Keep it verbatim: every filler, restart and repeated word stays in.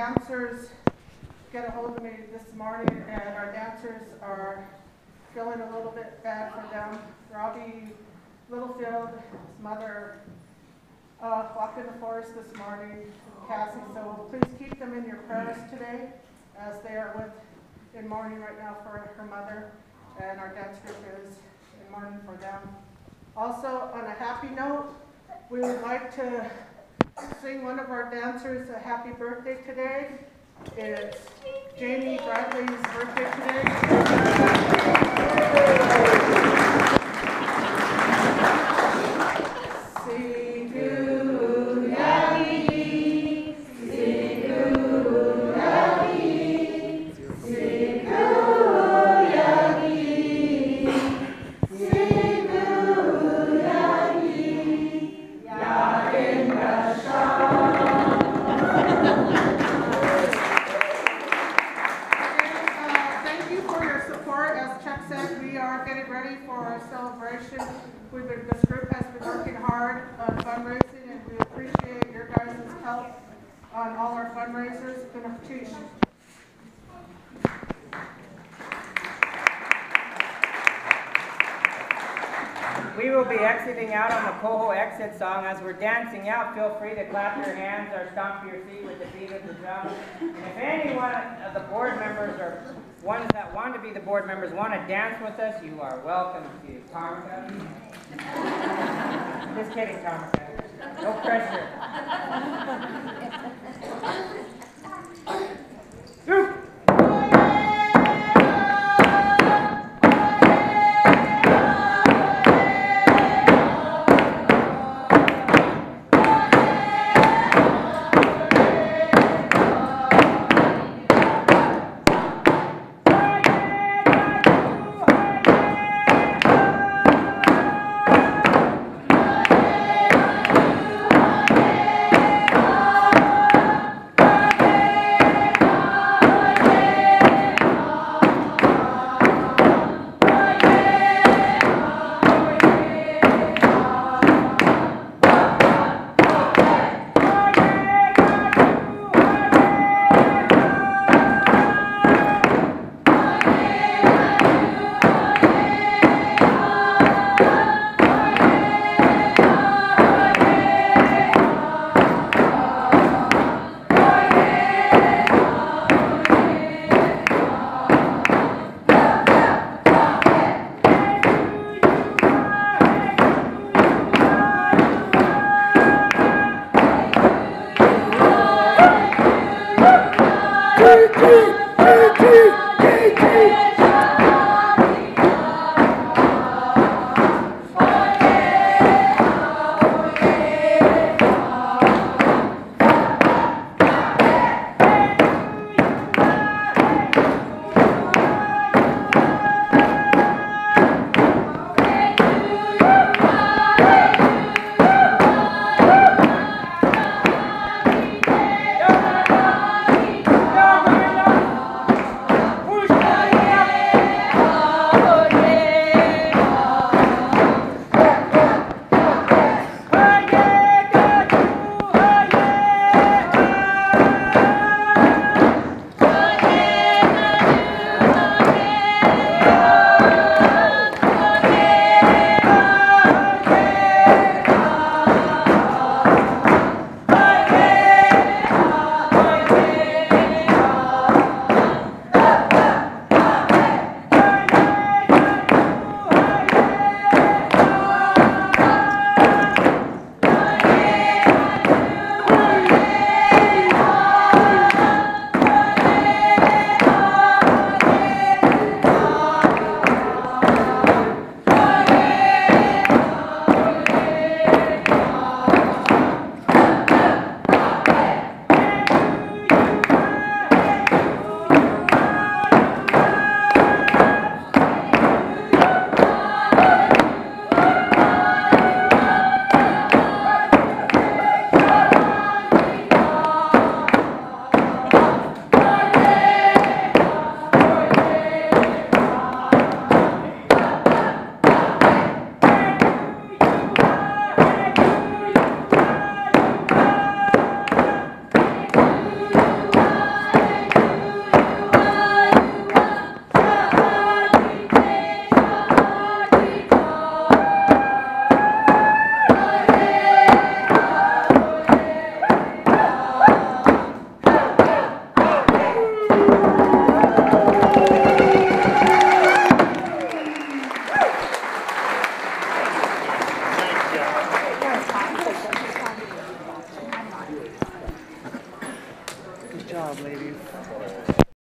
dancers get a hold of me this morning, and our dancers are feeling a little bit bad for them. Robbie Littlefield, his mother, uh, walked in the forest this morning, Cassie, so please keep them in your prayers today as they are with in mourning right now for her mother, and our dance group is in mourning for them. Also, on a happy note, we would like to sing one of our dancers a happy birthday today. It's Jamie Bradley's birthday today. We've been, this group has been working hard on fundraising, and we appreciate your guys' help on all our fundraisers. It's been a treat. We will be exiting out on the Coho exit song. As we're dancing out, feel free to clap your hands or stomp your feet with the beat of the drum. And if any one of the board members or ones that want to be the board members want to dance with us, you are welcome to. Tarmika? Just kidding, Tarmika. No pressure. Group! job, ladies.